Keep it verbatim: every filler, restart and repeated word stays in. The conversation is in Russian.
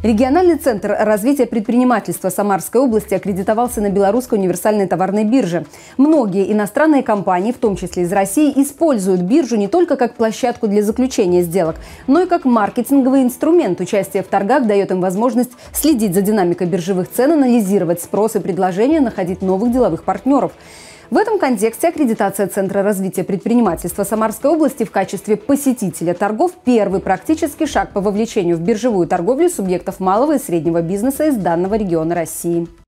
Региональный центр развития предпринимательства Самарской области аккредитовался на Белорусской универсальной товарной бирже. Многие иностранные компании, в том числе из России, используют биржу не только как площадку для заключения сделок, но и как маркетинговый инструмент. Участие в торгах дает им возможность следить за динамикой биржевых цен, анализировать спрос и предложения, находить новых деловых партнеров. В этом контексте аккредитация Центра развития предпринимательства Самарской области в качестве посетителя торгов – первый практический шаг по вовлечению в биржевую торговлю субъектов малого и среднего бизнеса из данного региона России.